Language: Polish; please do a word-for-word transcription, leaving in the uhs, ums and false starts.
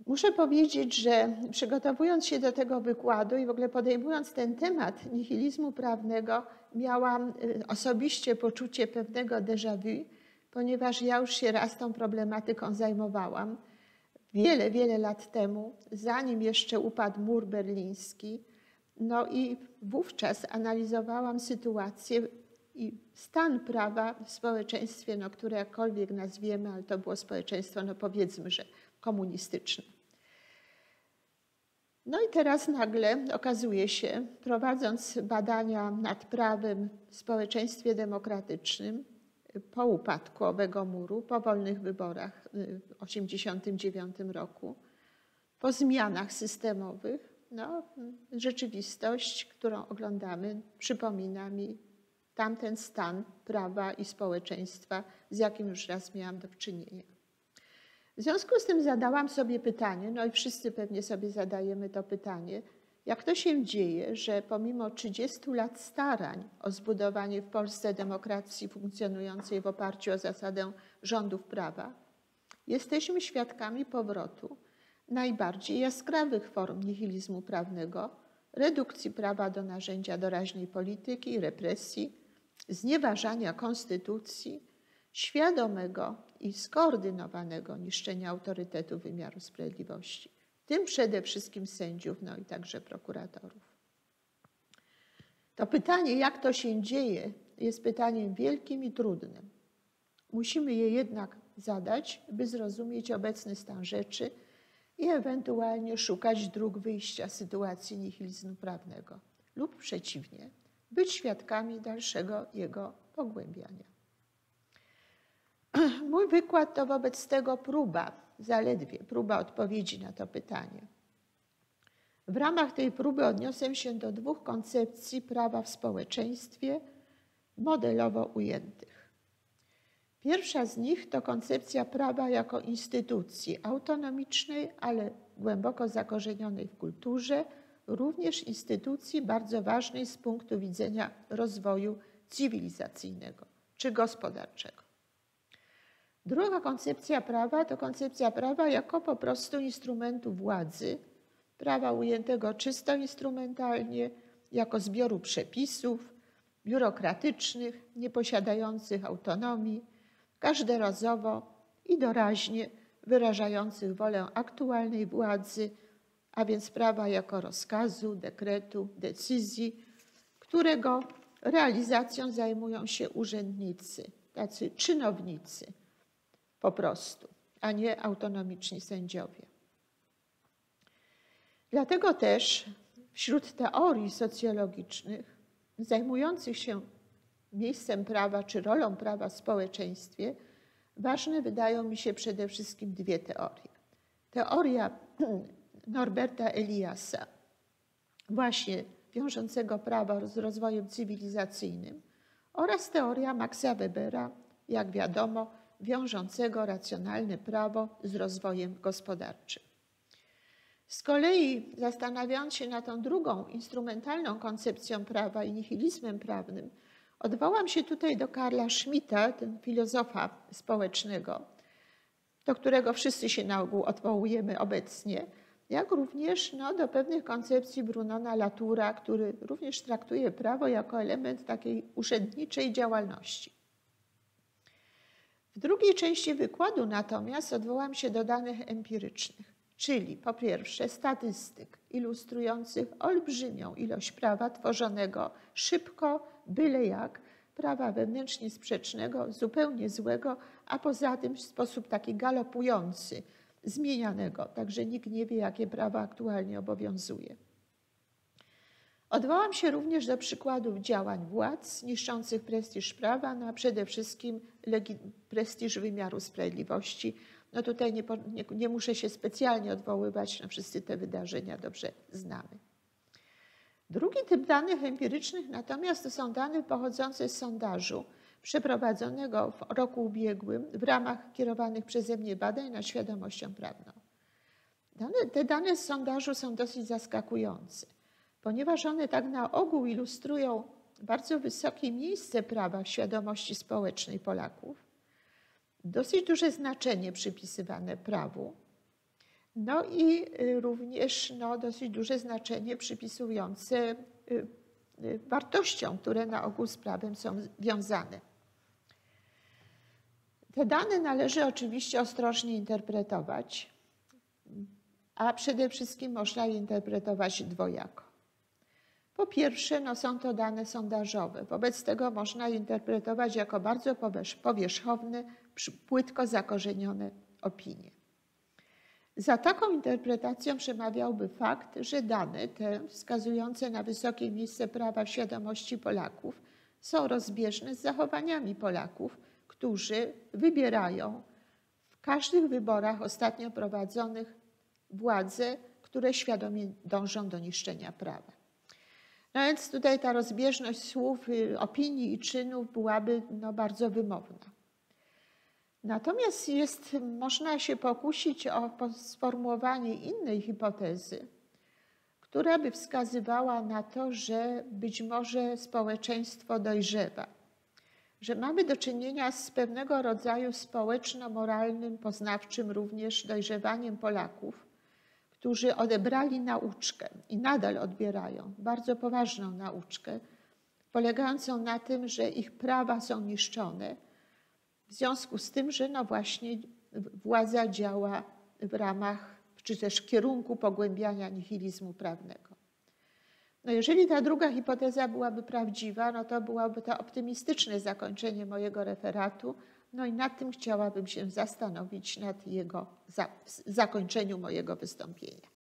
Muszę powiedzieć, że przygotowując się do tego wykładu i w ogóle podejmując ten temat nihilizmu prawnego, miałam osobiście poczucie pewnego déjà vu, ponieważ ja już się raz tą problematyką zajmowałam wiele, wiele lat temu, zanim jeszcze upadł mur berliński. No i wówczas analizowałam sytuację i stan prawa w społeczeństwie, no, które jakkolwiek nazwiemy, ale to było społeczeństwo, no powiedzmy, że komunistyczne. No i teraz nagle okazuje się, prowadząc badania nad prawem w społeczeństwie demokratycznym po upadku owego muru, po wolnych wyborach w tysiąc dziewięćset osiemdziesiątym dziewiątym roku, po zmianach systemowych, no, rzeczywistość, którą oglądamy, przypomina mi tamten stan prawa i społeczeństwa, z jakim już raz miałam do czynienia. W związku z tym zadałam sobie pytanie, no i wszyscy pewnie sobie zadajemy to pytanie, jak to się dzieje, że pomimo trzydziestu lat starań o zbudowanie w Polsce demokracji funkcjonującej w oparciu o zasadę rządów prawa, jesteśmy świadkami powrotu najbardziej jaskrawych form nihilizmu prawnego, redukcji prawa do narzędzia doraźnej polityki i represji, znieważania konstytucji, świadomego i skoordynowanego niszczenia autorytetu wymiaru sprawiedliwości, w tym przede wszystkim sędziów, no i także prokuratorów. To pytanie, jak to się dzieje, jest pytaniem wielkim i trudnym. Musimy je jednak zadać, by zrozumieć obecny stan rzeczy i ewentualnie szukać dróg wyjścia z sytuacji nihilizmu prawnego lub przeciwnie, być świadkami dalszego jego pogłębiania. Mój wykład to wobec tego próba, zaledwie próba odpowiedzi na to pytanie. W ramach tej próby odniosę się do dwóch koncepcji prawa w społeczeństwie modelowo ujętych. Pierwsza z nich to koncepcja prawa jako instytucji autonomicznej, ale głęboko zakorzenionej w kulturze, również instytucji bardzo ważnej z punktu widzenia rozwoju cywilizacyjnego czy gospodarczego. Druga koncepcja prawa to koncepcja prawa jako po prostu instrumentu władzy, prawa ujętego czysto instrumentalnie, jako zbioru przepisów biurokratycznych, nieposiadających autonomii, każdorazowo i doraźnie wyrażających wolę aktualnej władzy, a więc prawa jako rozkazu, dekretu, decyzji, którego realizacją zajmują się urzędnicy, tacy czynownicy po prostu, a nie autonomiczni sędziowie. Dlatego też wśród teorii socjologicznych zajmujących się miejscem prawa czy rolą prawa w społeczeństwie ważne wydają mi się przede wszystkim dwie teorie. Teoria Norberta Eliasa, właśnie wiążącego prawa z rozwojem cywilizacyjnym, oraz teoria Maxa Webera, jak wiadomo, wiążącego racjonalne prawo z rozwojem gospodarczym. Z kolei zastanawiając się nad tą drugą instrumentalną koncepcją prawa i nihilizmem prawnym, odwołam się tutaj do Karla Schmitta, ten filozofa społecznego, do którego wszyscy się na ogół odwołujemy obecnie, jak również no, do pewnych koncepcji Brunona Latoura, który również traktuje prawo jako element takiej urzędniczej działalności. W drugiej części wykładu natomiast odwołam się do danych empirycznych, czyli po pierwsze statystyk ilustrujących olbrzymią ilość prawa tworzonego szybko, byle jak, prawa wewnętrznie sprzecznego, zupełnie złego, a poza tym w sposób taki galopujący, zmienianego, także nikt nie wie, jakie prawo aktualnie obowiązuje. Odwołam się również do przykładów działań władz niszczących prestiż prawa, no a przede wszystkim prestiż wymiaru sprawiedliwości. No tutaj nie, nie, nie muszę się specjalnie odwoływać, no wszyscy te wydarzenia dobrze znamy. Drugi typ danych empirycznych natomiast to są dane pochodzące z sondażu przeprowadzonego w roku ubiegłym w ramach kierowanych przeze mnie badań nad świadomością prawną. Dane, te dane z sondażu są dosyć zaskakujące, ponieważ one tak na ogół ilustrują bardzo wysokie miejsce prawa w świadomości społecznej Polaków, dosyć duże znaczenie przypisywane prawu, No i również no, dosyć duże znaczenie przypisujące wartościom, które na ogół z prawem są wiązane. Te dane należy oczywiście ostrożnie interpretować, a przede wszystkim można je interpretować dwojako. Po pierwsze, no są to dane sondażowe, wobec tego można je interpretować jako bardzo powierzchowne, płytko zakorzenione opinie. Za taką interpretacją przemawiałby fakt, że dane te wskazujące na wysokie miejsce prawa w świadomości Polaków są rozbieżne z zachowaniami Polaków, którzy wybierają w każdych wyborach ostatnio prowadzonych władze, które świadomie dążą do niszczenia prawa. No więc tutaj ta rozbieżność słów, opinii i czynów byłaby no, bardzo wymowna. Natomiast jest, można się pokusić o sformułowanie innej hipotezy, która by wskazywała na to, że być może społeczeństwo dojrzewa, że mamy do czynienia z pewnego rodzaju społeczno-moralnym, poznawczym również dojrzewaniem Polaków, którzy odebrali nauczkę i nadal odbierają bardzo poważną nauczkę, polegającą na tym, że ich prawa są niszczone, w związku z tym, że no właśnie władza działa w ramach, czy też w kierunku pogłębiania nihilizmu prawnego. No jeżeli ta druga hipoteza byłaby prawdziwa, no to byłoby to optymistyczne zakończenie mojego referatu, no i nad tym chciałabym się zastanowić, nad jego za, zakończeniu mojego wystąpienia.